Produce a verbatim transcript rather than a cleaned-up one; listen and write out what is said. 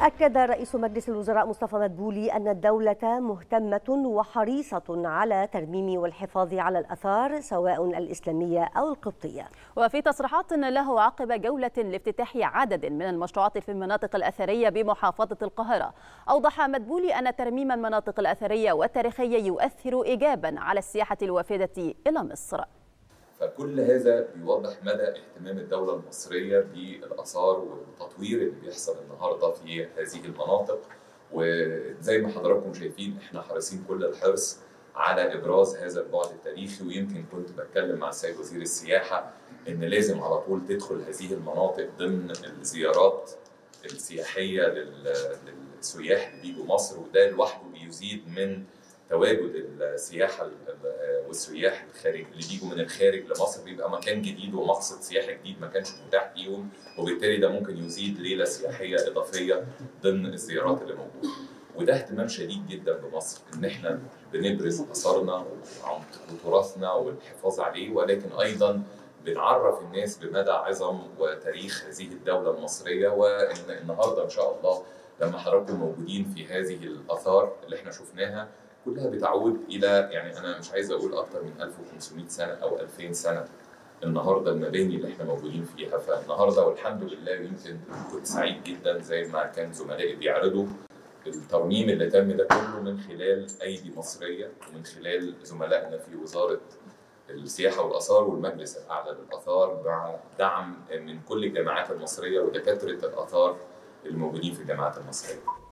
أكد رئيس مجلس الوزراء مصطفى مدبولي أن الدولة مهتمة وحريصة على ترميم والحفاظ على الآثار سواء الإسلامية أو القبطية. وفي تصريحات له عقب جولة لافتتاح عدد من المشروعات في المناطق الأثرية بمحافظة القاهرة، أوضح مدبولي أن ترميم المناطق الأثرية والتاريخية يؤثر إيجابا على السياحة الوافدة إلى مصر. فكل هذا بيوضح مدى اهتمام الدولة المصرية بالآثار والتطوير اللي بيحصل النهارده في هذه المناطق، وزي ما حضراتكم شايفين احنا حريصين كل الحرص على إبراز هذا البعد التاريخي. ويمكن كنت بتكلم مع السيد وزير السياحة إن لازم على طول تدخل هذه المناطق ضمن الزيارات السياحية للسياح اللي بيجوا مصر، وده لوحده بيزيد من تواجد السياحه والسياح الخارج اللي بيجوا من الخارج لمصر، بيبقى مكان جديد ومقصد سياحي جديد ما كانش متاح ليهم، وبالتالي ده ممكن يزيد ليله سياحيه اضافيه ضمن الزيارات اللي موجوده. وده اهتمام شديد جدا بمصر ان احنا بنبرز اثارنا وتراثنا والحفاظ عليه، ولكن ايضا بنعرف الناس بمدى عظم وتاريخ هذه الدوله المصريه. وان النهارده ان شاء الله لما حضراتكم موجودين في هذه الاثار اللي احنا شفناها كلها بتعود الى، يعني انا مش عايز اقول اكتر من ألف وخمسمائة سنه او ألفين سنه النهارده المباني اللي احنا موجودين فيها. فالنهارده والحمد لله يمكن كنت سعيد جدا زي ما كان زملائي بيعرضوا الترميم اللي تم ده كله من خلال ايدي مصريه ومن خلال زملائنا في وزاره السياحه والاثار والمجلس الاعلى للاثار مع دعم من كل الجامعات المصريه ودكاتره الاثار الموجودين في الجامعات المصريه.